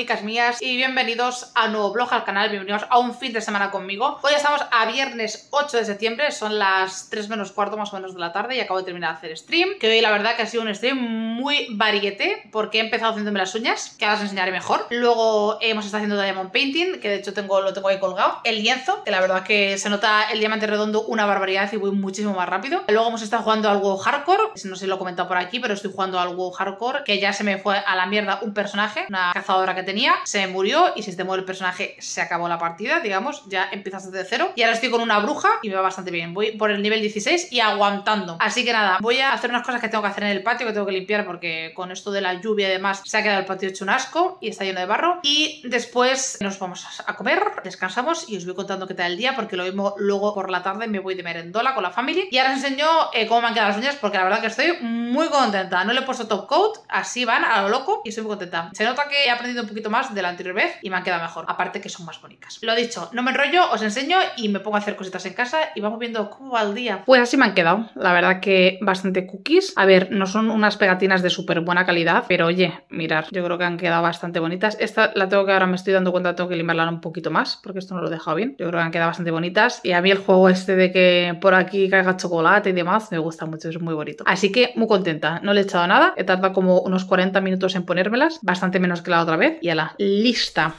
bonicas mías, y bienvenidos a un nuevo vlog al canal, bienvenidos a un fin de semana conmigo. Hoy estamos a viernes 8 de septiembre, son las 3 menos cuarto más o menos de la tarde y acabo de terminar de hacer stream, que hoy la verdad que ha sido un stream muy variete, porque he empezado haciéndome las uñas, que ahora os enseñaré mejor. Luego hemos estado haciendo diamond painting, que de hecho lo tengo ahí colgado. El lienzo, que la verdad que se nota el diamante redondo una barbaridad y voy muchísimo más rápido. Luego hemos estado jugando al WoW Hardcore, no sé si lo he comentado por aquí, pero estoy jugando al WoW Hardcore, que ya se me fue a la mierda un personaje, una cazadora que tenía, se me murió y si se te muere el personaje se acabó la partida, digamos, ya empiezas desde cero. Y ahora estoy con una bruja y me va bastante bien, voy por el nivel 16 y aguantando. Así que nada, voy a hacer unas cosas que tengo que hacer en el patio, que tengo que limpiar porque con esto de la lluvia y demás se ha quedado el patio hecho un asco y está lleno de barro. Y después nos vamos a comer, descansamos y os voy contando qué tal el día, porque lo mismo luego por la tarde me voy de merendola con la familia. Y ahora os enseño cómo me han quedado las uñas, porque la verdad que estoy muy contenta. No le he puesto top coat, así van a lo loco y estoy muy contenta. Se nota que he aprendido un poquito más de la anterior vez y me han quedado mejor, aparte que son más bonitas. Lo dicho, no me enrollo, os enseño y me pongo a hacer cositas en casa y vamos viendo cómo va el día. Pues así me han quedado, la verdad que bastante cookies. A ver, no son unas pegatinas de súper buena calidad, pero oye, mirad, yo creo que han quedado bastante bonitas. Esta la tengo que, ahora me estoy dando cuenta, tengo que limpiarla un poquito más, porque esto no lo he dejado bien. Yo creo que han quedado bastante bonitas y a mí el juego este de que por aquí caiga chocolate y demás me gusta mucho, es muy bonito. Así que muy contenta, no le he echado nada, he tardado como unos 40 minutos en ponérmelas, bastante menos que la otra vez y ala, lista.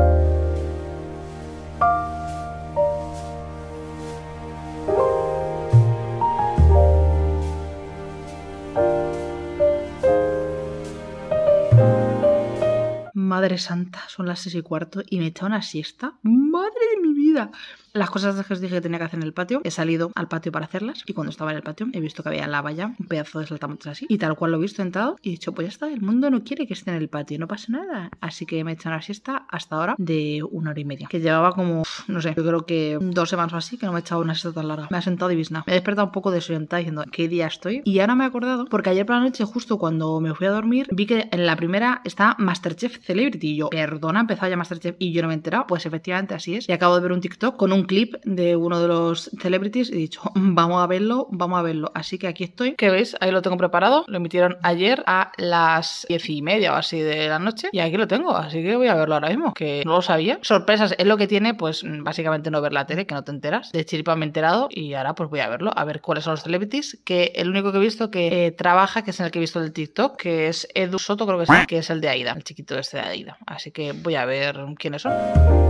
Madre santa, son las 6:15 y me he echado una siesta. ¡Madre de mi vida! Las cosas que os dije que tenía que hacer en el patio, he salido al patio para hacerlas y cuando estaba en el patio he visto que había en la valla un pedazo de saltamontes así y tal cual lo he visto, he entrado y he dicho, pues ya está, el mundo no quiere que esté en el patio, no pasa nada. Así que me he echado una siesta hasta ahora de 1 hora y media, que llevaba como, no sé, yo creo que 2 semanas o así que no me he echado una siesta tan larga. Me ha sentado divina. Me he despertado un poco desorientada diciendo, ¿qué día estoy? Y ahora me he acordado porque ayer por la noche, justo cuando me fui a dormir, vi que en la primera está Masterchef Celebrity y yo, perdona, empezaba ya Masterchef y yo no me he enterado. Pues efectivamente así es. Y acabo de ver un TikTok con un clip de uno de los celebrities y he dicho, vamos a verlo, vamos a verlo. Así que aquí estoy, que veis, ahí lo tengo preparado, lo emitieron ayer a las 10:30 o así de la noche y aquí lo tengo, así que voy a verlo ahora mismo, que no lo sabía. Sorpresas es lo que tiene, pues básicamente no ver la tele, que no te enteras. De chiripa me he enterado y ahora pues voy a verlo, a ver cuáles son los celebrities, que el único que he visto que trabaja, que es en el que he visto del TikTok, que es Edu Soto, creo que es el de Aida, el chiquito este de Aida. Así que voy a ver quiénes son.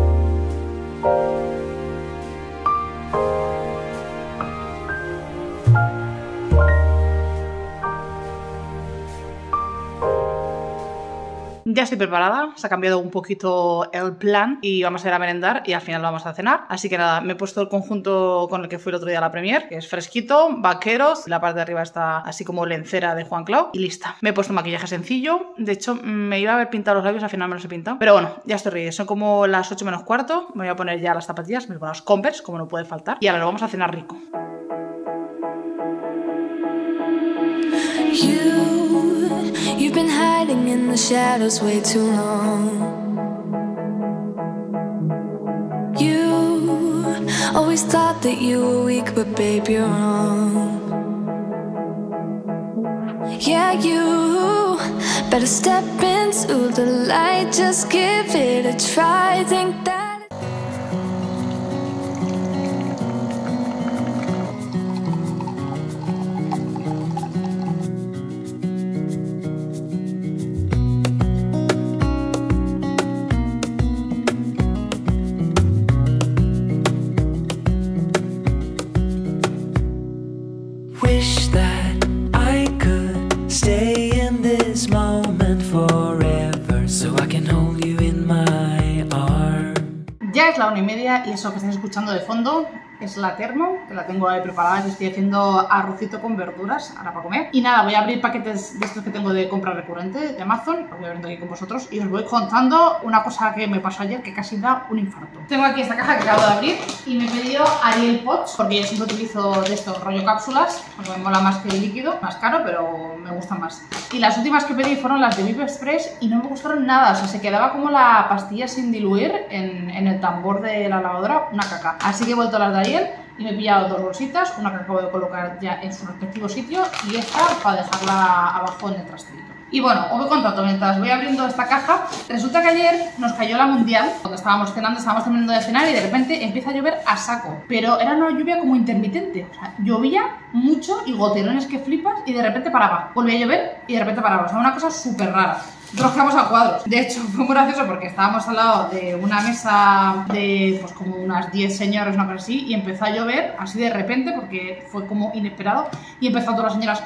Ya estoy preparada, se ha cambiado un poquito el plan y vamos a ir a merendar y al final vamos a cenar. Así que nada, me he puesto el conjunto con el que fui el otro día a la premier, que es fresquito, vaqueros, la parte de arriba está así como lencera de Juan Clau y lista. Me he puesto un maquillaje sencillo, de hecho me iba a haber pintado los labios, al final me los he pintado. Pero bueno, ya estoy ready, son como las 8 menos cuarto, me voy a poner ya las zapatillas, me voy a poner los Converse, como no puede faltar. Y ahora lo vamos a cenar rico. You've been hiding in the shadows way too long. You always thought that you were weak, but babe, you're wrong. Yeah, you better step into the light, just give it a try. Think that ya es la 1:30 y eso que estáis escuchando de fondo es la termo, que la tengo ahí preparada, que estoy haciendo arrocito con verduras ahora para comer. Y nada, voy a abrir paquetes de estos que tengo de compra recurrente de Amazon, los voy abriendo aquí con vosotros y os voy contando una cosa que me pasó ayer que casi da un infarto. Tengo aquí esta caja que acabo de abrir y me he pedido Ariel Pots, porque yo siempre utilizo de estos rollo cápsulas, porque me mola más que el líquido, más caro, pero me gustan más. Y las últimas que pedí fueron las de Vive Express y no me gustaron nada, o sea, se quedaba como la pastilla sin diluir en el tambor de la lavadora, una caca. Así que he vuelto a las de Ariel. y me he pillado 2 bolsitas, una que acabo de colocar ya en su respectivo sitio y esta para dejarla abajo en el trasterito. Y bueno, os voy contando, mientras voy abriendo esta caja, resulta que ayer nos cayó la mundial, cuando estábamos cenando, estábamos terminando de cenar y de repente empieza a llover a saco, pero era una lluvia como intermitente, o sea, llovía mucho y goterones que flipas y de repente paraba, volvía a llover y de repente paraba, o sea, una cosa súper rara. Nos quedamos a cuadros. De hecho, fue muy gracioso porque estábamos al lado de una mesa de pues como unas 10 señores, una cosa así, y empezó a llover así de repente porque fue como inesperado y empezaron todas las señoras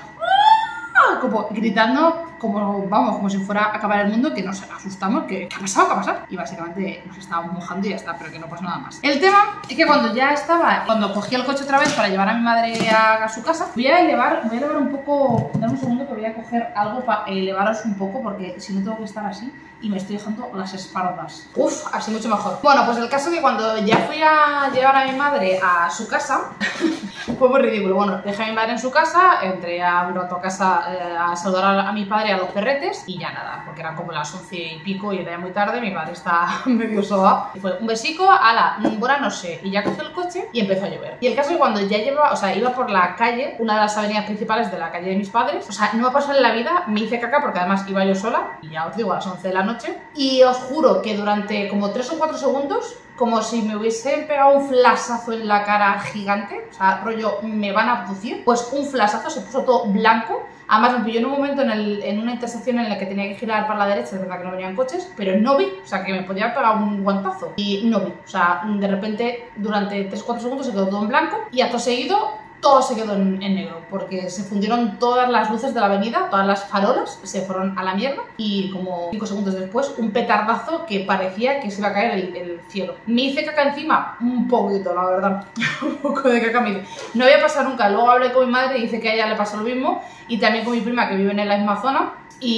como gritando, como vamos, como si fuera a acabar el mundo, que nos asustamos, que ¿qué ha pasado? ¿Qué ha pasado? Y básicamente nos estábamos mojando y ya está, pero que no pasa nada más. El tema es que cuando cogí el coche otra vez para llevar a mi madre a su casa, voy a elevar un poco, dame un segundo que voy a coger algo para elevaros un poco, porque si no tengo que estar así y me estoy dejando las espaldas. Uf, así mucho mejor. Bueno, pues el caso es que cuando ya fui a llevar a mi madre a su casa, fue muy ridículo. Bueno, dejé a mi madre en su casa, entré a un rato a casa a saludar a mi padre y a los perretes y ya nada, porque eran como las 11 y pico y era ya muy tarde, mi padre está medio soba. Y fue un besico, ala, buena no sé, y ya cogió el coche y empezó a llover. Y el caso es que cuando ya iba por la calle, una de las avenidas principales de la calle de mis padres, o sea, no me ha pasado en la vida, me hice caca porque además iba yo sola, y ya os digo, a las 11 de la noche, y os juro que durante como 3 o 4 segundos, como si me hubiesen pegado un flashazo en la cara gigante, o sea, rollo, me van a abducir, pues un flashazo, se puso todo blanco. Además me pilló en un momento en una intersección en la que tenía que girar para la derecha, es verdad que no venían coches, pero no vi, o sea, que me podía pegar un guantazo y no vi, o sea, de repente durante 3-4 segundos se quedó todo en blanco y acto seguido todo se quedó en negro, porque se fundieron todas las luces de la avenida, todas las farolas se fueron a la mierda y como 5 segundos después un petardazo que parecía que se iba a caer el cielo. Me hice caca encima un poquito, la verdad, un poco de caca me hice. No había pasado nunca, luego hablé con mi madre y dice que a ella le pasó lo mismo y también con mi prima que vive en la misma zona.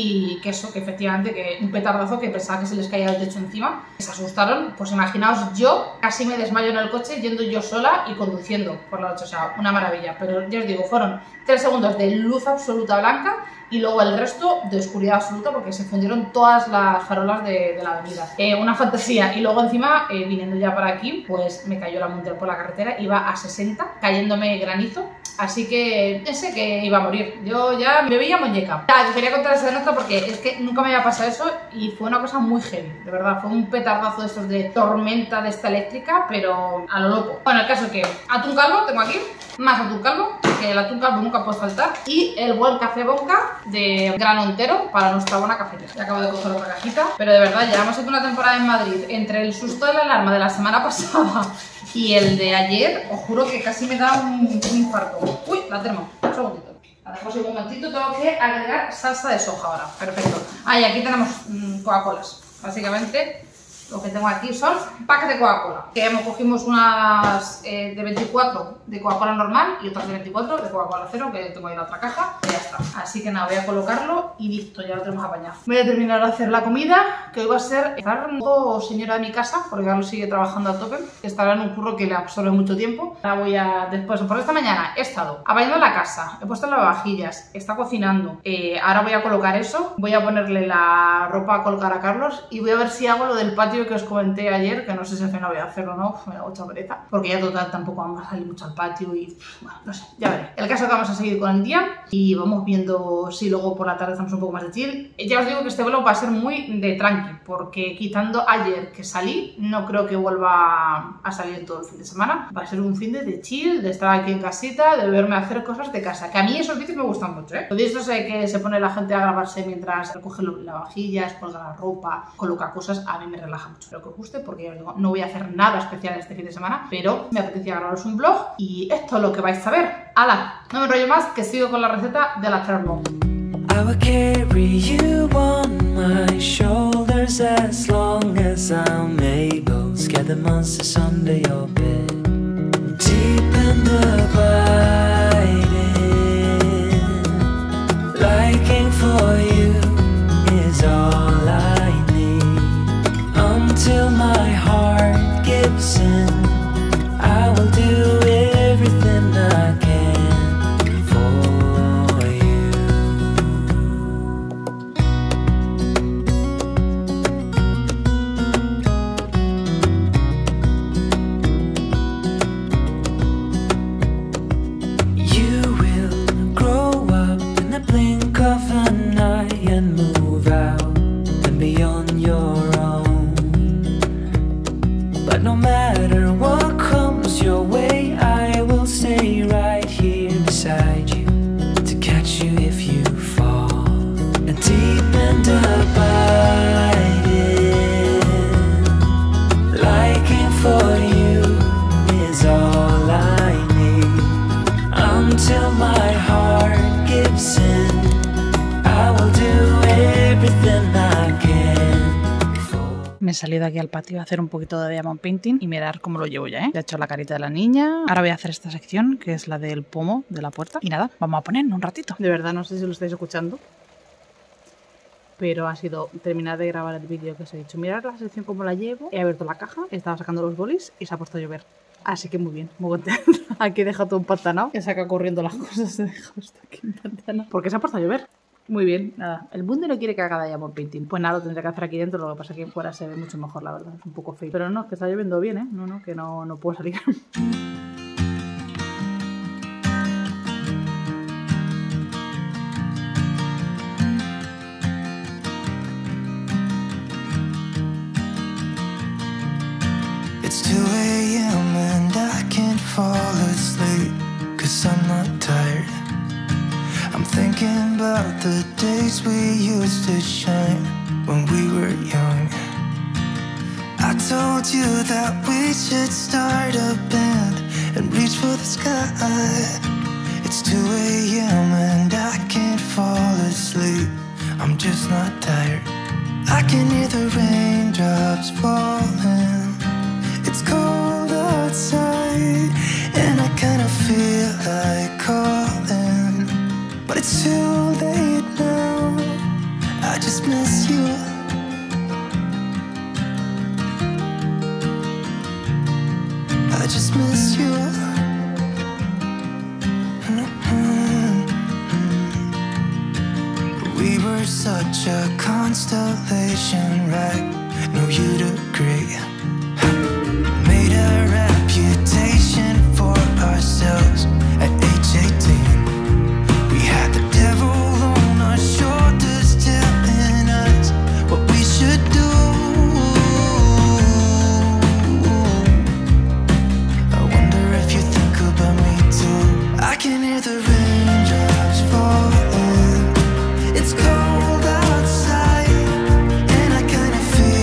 Y que eso, que efectivamente, que un petardazo que pensaba que se les caía el techo encima. Se asustaron, pues imaginaos, yo casi me desmayo en el coche yendo yo sola y conduciendo por la noche, o sea, una maravilla. Pero ya os digo, fueron 3 segundos de luz absoluta blanca y luego el resto de oscuridad absoluta porque se fundieron todas las farolas de la avenida. Una fantasía. Y luego encima, viniendo ya para aquí, pues me cayó la mundial por la carretera, iba a 60, cayéndome granizo. Así que pensé que iba a morir. Yo ya me veía muñeca. Ya, quería contar esa anécdota porque es que nunca me había pasado eso y fue una cosa muy heavy, de verdad. Fue un petardazo de estos de tormenta de esta eléctrica, pero a lo loco. Bueno, el caso es que atún calvo tengo aquí, más atún calvo, que el atún calvo nunca puede faltar, y el buen café Bonca de grano entero para nuestra buena cafetera. Ya acabo de coger otra cajita, pero de verdad, llevamos aquí una temporada en Madrid entre el susto de la alarma de la semana pasada y el de ayer, os juro que casi me da un infarto. Uy, la termo, un segundito. La dejo así un momentito, tengo que agregar salsa de soja ahora. Perfecto. Ah, y aquí tenemos Coca-Colas. Básicamente lo que tengo aquí son packs de Coca-Cola. Que cogimos unas de 24 de Coca-Cola normal y otras de 24 de Coca-Cola cero, que tengo ahí en la otra caja. Y ya está. Así que nada, voy a colocarlo y listo, ya lo tenemos apañado. Voy a terminar de hacer la comida, que hoy va a ser estar un poco señora de mi casa, porque Carlos sigue trabajando a tope. Estará en un curro que le absorbe mucho tiempo. Ahora voy a, después, por esta mañana he estado apañando la casa, he puesto lavavajillas, está cocinando. Ahora voy a colocar eso, voy a ponerle la ropa a colgar a Carlos y voy a ver si hago lo del patio que os comenté ayer, que no sé si al final voy a hacerlo o no, me da mucha pereza, porque ya total tampoco vamos a salir mucho al patio y bueno, no sé, ya veré. El caso es que vamos a seguir con el día y vamos viendo si luego por la tarde estamos un poco más de chill. Ya os digo que este vlog va a ser muy de tranqui, porque quitando ayer que salí, no creo que vuelva a salir todo el fin de semana. Va a ser un fin de chill, de estar aquí en casita, de verme hacer cosas de casa, que a mí esos vídeos me gustan mucho, ¿eh? Lo de esto sé que se pone la gente a grabarse mientras recoge lavavajillas, colga la ropa, coloca cosas, a mí me relaja mucho. Espero que os guste porque ya os digo, no voy a hacer nada especial este fin de semana, pero me apetecía grabaros un vlog y esto es lo que vais a ver. ¡Hala! No me enrollo más, que sigo con la receta de la termo. I will carry you on my shoulders as long as I'm able. Scare the monsters under your bed. Deep in the biting, liking for you is all I need. Until my heart gives in, I will do everything I can for you. But no matter what comes your way, I will stay right here beside you to catch you if you fall. And deep and abiding, liking for you is all I need. Until my heart gives in, I will do everything I can. Me he salido aquí al patio a hacer un poquito de diamond painting y mirar cómo lo llevo ya, ¿eh? Ya he hecho la carita de la niña. Ahora voy a hacer esta sección, que es la del pomo de la puerta. Y nada, vamos a poner un ratito. De verdad, no sé si lo estáis escuchando, pero ha sido terminar de grabar el vídeo que os he dicho. Mirad la sección como la llevo. He abierto la caja, estaba sacando los bolis y se ha puesto a llover. Así que muy bien, muy contenta. Aquí he dejado todo empantanado. He sacado corriendo las cosas, he dejado esto aquí empantanado. Porque se ha puesto a llover. Muy bien, nada. El mundo no quiere que haga diamond painting. Pues nada, lo tendré que hacer aquí dentro. Lo que pasa es que fuera se ve mucho mejor, la verdad. Es un poco feo. Pero no, es que está lloviendo bien, ¿eh? No, que no puedo salir. It's 2 a.m. and I can't fall asleep, 'cause I'm not tired. I'm thinking about the days we used to shine when we were young. I told you that we should start a band and reach for the sky. It's 2 a.m. and I can't fall asleep, I'm just not tired. I can hear the raindrops falling. It's cold outside and I kinda feel like calling, but it's too late now. I just miss you. I just miss you. We were such a constellation, right? No, you'd agree. Made a reputation for ourselves at age 18. We had the devil on our shoulders telling us what we should do. I wonder if you think about me too. I can hear the raindrops falling. It's cold outside and I kinda feel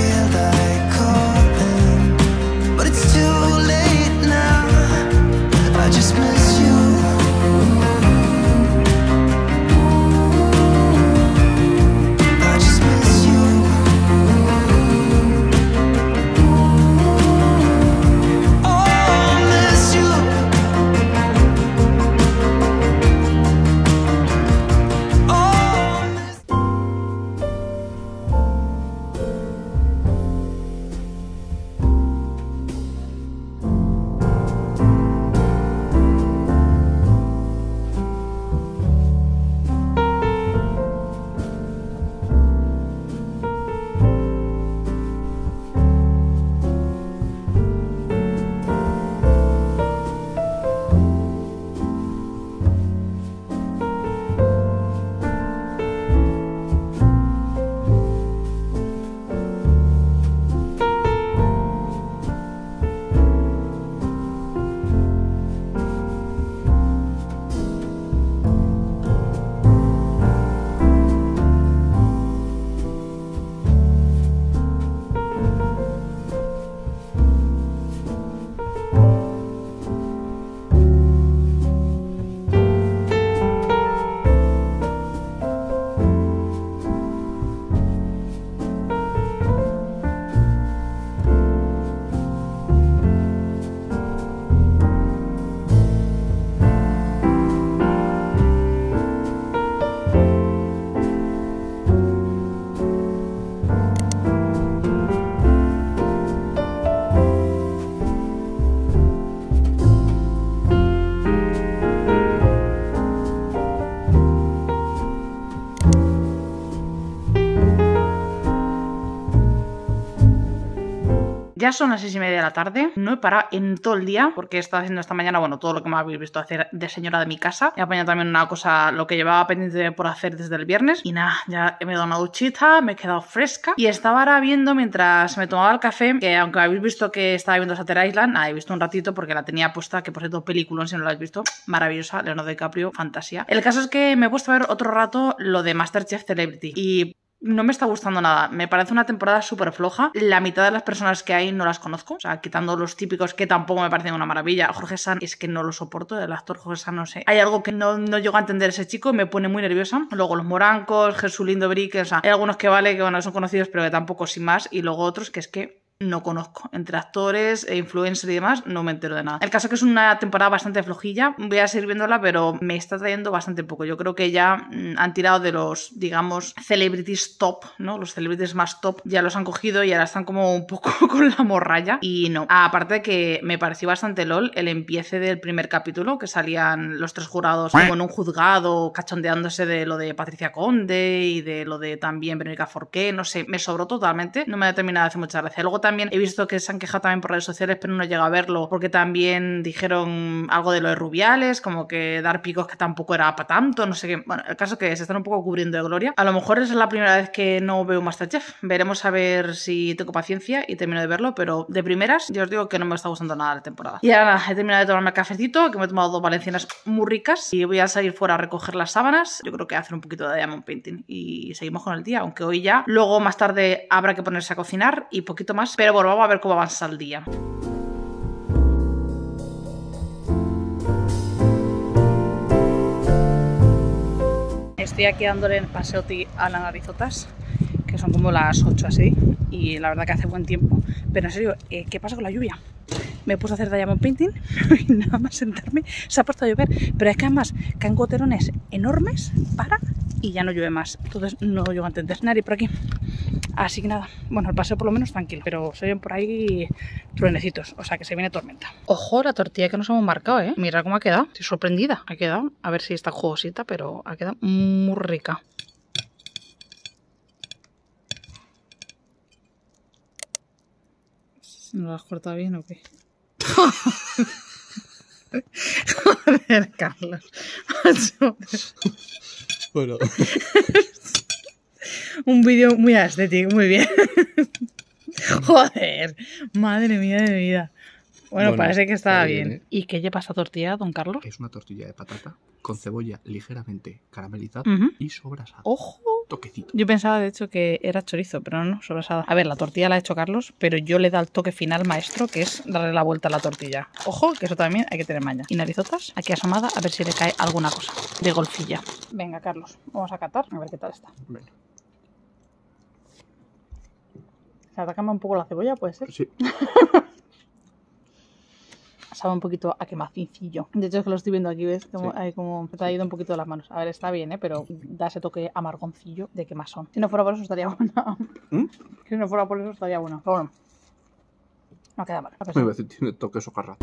Ya son las 6:30 de la tarde. No he parado en todo el día porque he estado haciendo esta mañana, bueno, todo lo que me habéis visto hacer de señora de mi casa. He apañado también una cosa, lo que llevaba pendiente por hacer desde el viernes. Y nada, ya me he dado una duchita, me he quedado fresca. Y estaba ahora viendo mientras me tomaba el café, que aunque habéis visto que estaba viendo Shutter Island, he visto un ratito porque la tenía puesta, que por cierto, peliculón, si no lo habéis visto, maravillosa, Leonardo DiCaprio, fantasía. El caso es que me he puesto a ver otro rato lo de MasterChef Celebrity y no me está gustando nada. Me parece una temporada súper floja. La mitad de las personas que hay no las conozco. O sea, quitando los típicos que tampoco me parecen una maravilla. Jorge San, es que no lo soporto. El actor Jorge San, no sé. Hay algo que no llego a entender ese chico y me pone muy nerviosa. Luego los morancos, Jesulindo Brique. O sea, hay algunos que vale, que bueno, son conocidos, pero que tampoco sin más. Y luego otros que es que no conozco. Entre actores e influencers y demás, no me entero de nada. El caso es que es una temporada bastante flojilla. Voy a seguir viéndola, pero me está trayendo bastante poco. Yo creo que ya han tirado de los, digamos, celebrities top, ¿no? Los celebrities más top ya los han cogido y ahora están como un poco con la morralla. Y no. Aparte de que me pareció bastante lol el empiece del primer capítulo, que salían los 3 jurados como en un juzgado, cachondeándose de lo de Patricia Conde y de lo de también Verónica Forqué. No sé, me sobró totalmente. No me ha terminado de hacer mucha gracia. Luego también he visto que se han quejado también por redes sociales, pero no llega a verlo porque también dijeron algo de lo de Rubiales, como que dar picos que tampoco era para tanto, no sé qué. Bueno, el caso es que se están un poco cubriendo de gloria. A lo mejor esa es la primera vez que no veo MasterChef. Veremos a ver si tengo paciencia y termino de verlo, pero de primeras ya os digo que no me está gustando nada la temporada. Y ahora he terminado de tomarme el cafecito, que me he tomado 2 valencianas muy ricas y voy a salir fuera a recoger las sábanas. Yo creo que hacer un poquito de diamond painting y seguimos con el día, aunque hoy ya. Luego más tarde habrá que ponerse a cocinar y poquito más, pero bueno, vamos a ver cómo avanza el día. Estoy aquí dándole el paseoti a las narizotas, que son como las 8 así, y la verdad que hace buen tiempo. Pero en serio, ¿qué pasa con la lluvia? Me puse a hacer diamond painting y nada más sentarme se ha puesto a llover, pero es que además caen goterones enormes y ya no llueve más. Entonces no llego a entender. Nadie por aquí. Así que nada, bueno, el paseo por lo menos tranquilo, pero se ven por ahí truenecitos, o sea que se viene tormenta. Ojo, la tortilla que nos hemos marcado, ¿eh? Mira cómo ha quedado, estoy sorprendida. Ha quedado, a ver si está jugosita, pero ha quedado muy rica. ¿No la has cortado bien o qué? Joder, Carlos. Bueno. Un vídeo muy estético, muy bien. Joder, madre mía de mi vida. Bueno, parece que estaba bien. ¿Y qué lleva esta tortilla, don Carlos? Es una tortilla de patata con cebolla ligeramente caramelizada y sobrasada. ¡Ojo! Toquecito. Yo pensaba, de hecho, que era chorizo, pero no, sobrasada. A ver, la tortilla la ha hecho Carlos, pero yo le da el toque final maestro, que es darle la vuelta a la tortilla. Ojo, que eso también hay que tener maña. Y narizotas, aquí asomada, a ver si le cae alguna cosa de golfilla. Venga, Carlos, vamos a catar, a ver qué tal está. Bueno. ¿Se atacama un poco la cebolla, puede ser? Sí. Sabe un poquito a quemacincillo. De hecho es que lo estoy viendo aquí, ¿ves? Como, sí. Hay como se te ha ido un poquito de las manos. A ver, está bien, ¿eh? Pero da ese toque amargoncillo de quemazón. Si no fuera por eso estaría buena. Si no fuera por eso estaría buena. Pero bueno, no queda mal. Me voy a decir, tiene toque socarrat.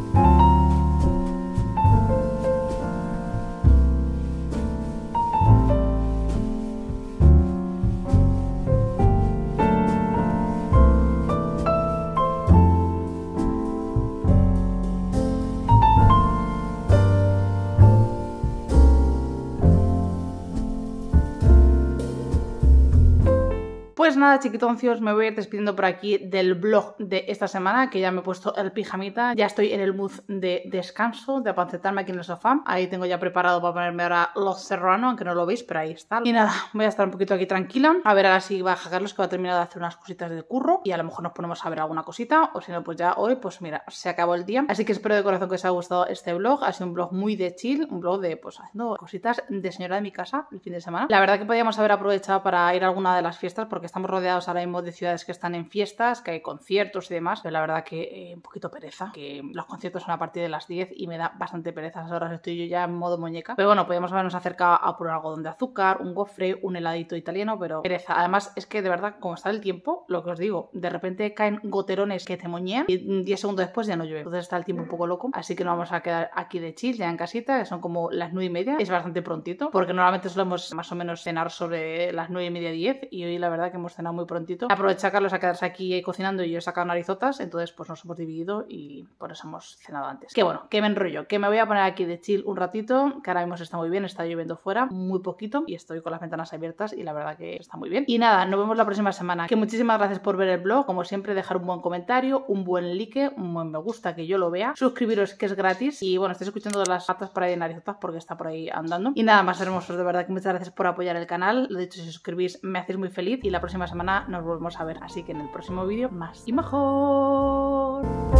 Pues nada, chiquitoncios, me voy a ir despidiendo por aquí del vlog de esta semana, que ya me he puesto el pijamita. Ya estoy en el mood de descanso, de apancetarme aquí en el sofá. Ahí tengo ya preparado para ponerme ahora Los Serrano, aunque no lo veis, pero ahí está. Y nada, voy a estar un poquito aquí tranquila. A ver ahora si baja Carlos, que va a terminar de hacer unas cositas de curro. Y a lo mejor nos ponemos a ver alguna cosita. O si no, pues ya hoy, pues mira, se acabó el día. Así que espero de corazón que os haya gustado este vlog. Ha sido un vlog muy de chill, un vlog de, pues, haciendo cositas de señora de mi casa el fin de semana. La verdad que podíamos haber aprovechado para ir a alguna de las fiestas, porque estamos rodeados ahora mismo de ciudades que están en fiestas, que hay conciertos y demás, pero la verdad que un poquito pereza, que los conciertos son a partir de las 10 y me da bastante pereza. A esas horas estoy yo ya en modo muñeca, pero bueno, podríamos habernos acercado a por un algodón de azúcar, un gofre, un heladito italiano, pero pereza. Además es que de verdad, como está el tiempo, lo que os digo, de repente caen goterones que te moñean y 10 segundos después ya no llueve, entonces está el tiempo un poco loco, así que nos vamos a quedar aquí de chill ya en casita, que son como las 9:30, es bastante prontito, porque normalmente solemos más o menos cenar sobre las 9:30, 10, y hoy la verdad que hemos cenado muy prontito. Aprovecha Carlos a quedarse aquí cocinando y yo he sacado narizotas, entonces pues nos hemos dividido y por eso hemos cenado antes. Que bueno, que me enrollo, que me voy a poner aquí de chill un ratito, que ahora mismo se está muy bien, está lloviendo fuera, muy poquito, y estoy con las ventanas abiertas y la verdad que está muy bien. Y nada, nos vemos la próxima semana. Que muchísimas gracias por ver el vlog, como siempre dejar un buen comentario, un buen like, un buen me gusta que yo lo vea, suscribiros que es gratis y bueno, estáis escuchando las patas por ahí de narizotas porque está por ahí andando. Y nada más hermosos, de verdad que muchas gracias por apoyar el canal, lo dicho, si os suscribís me hacéis muy feliz y la próxima semana nos volvemos a ver, así que en el próximo vídeo más y mejor.